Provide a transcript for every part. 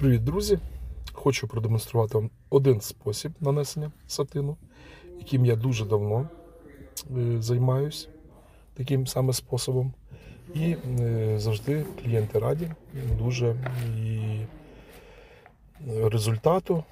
Привіт, друзі! Хочу продемонструвати вам один спосіб нанесення сатину, яким я дуже давно займаюсь таким саме способом. І завжди клієнти раді дуже і результату,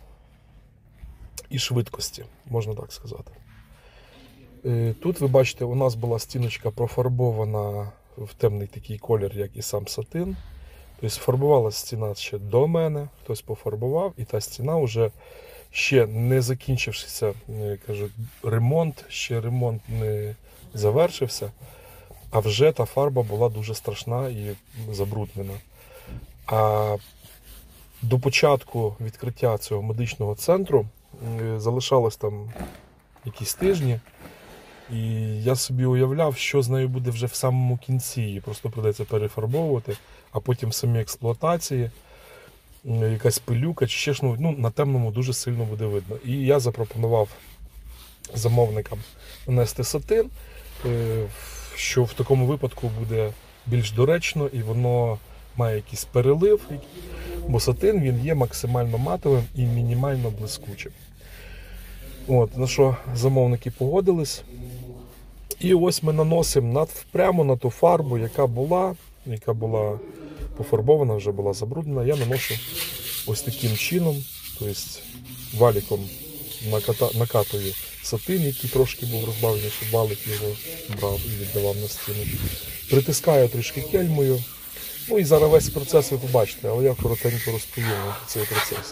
і швидкості, можна так сказати. Тут ви бачите, у нас була стіночка профарбована в темний такий колір, як і сам сатин. Тобто фарбувалася стіна ще до мене, хтось пофарбував, і та стіна вже ще не закінчився, кажуть, ремонт, ще ремонт не завершився, а вже та фарба була дуже страшна і забруднена. А до початку відкриття цього медичного центру залишалось там якісь тижні, і я собі уявляв, що з нею буде вже в самому кінці. Її просто придеться перефарбовувати, а потім в самій експлуатації якась пилюка чи ще ж, на темному дуже сильно буде видно. І я запропонував замовникам нанести сатин, що в такому випадку буде більш доречно і воно має якийсь перелив, бо сатин він є максимально матовим і мінімально блискучим. На що замовники погодились. І ось ми наносимо прямо на ту фарбу, яка була пофарбована, вже була забруднена. Я наношу ось таким чином, тобто валіком накатую сатин, який трошки був розбавлений, щоб валик його брав і віддавав на стіну. Притискаю трішки кельмою. І зараз весь процес ви побачите, але я коротенько розповім про цей процес.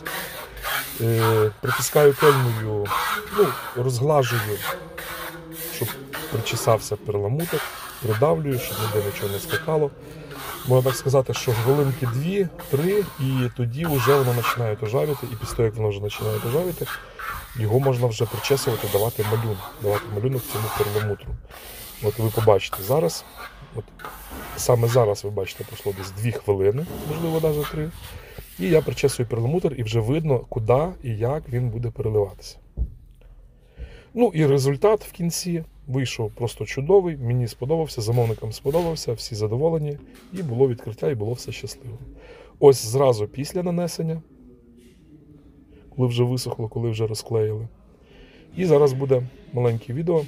Притискаю кельмою, розглажую, щоб причесався перламутр, придавлюю, щоб ніде нічого не скакало. Можна так сказати, що хвилинки 2-3, і тоді вже воно починає тожавіти, і після того, як воно вже починає тожавіти, його можна вже причесувати, давати малюнок цьому перламутру. Ви побачите зараз, саме зараз ви бачите, пройшло десь 2 хвилини, можливо навіть 3. І я причесую перламутр, і вже видно, куди і як він буде переливатися. І результат в кінці вийшов просто чудовий, мені сподобався, замовникам сподобався, всі задоволені, і було відкриття, і було все щасливо. Ось зразу після нанесення, коли вже висохло, коли вже розклеїли. І зараз буде маленьке відео,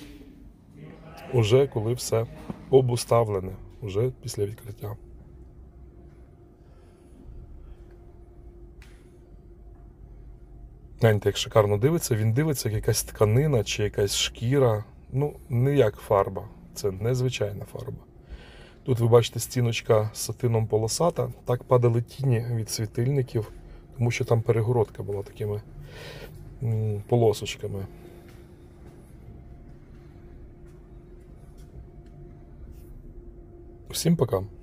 уже коли все обуставлене, вже після відкриття. Гляньте, як шикарно дивиться, він дивиться як якась тканина чи якась шкіра. Не як фарба, це незвичайна фарба. Тут ви бачите, стіночка з сатином полосата, так падали тіні від світильників, тому що там перегородка була такими полосочками. Всім пока!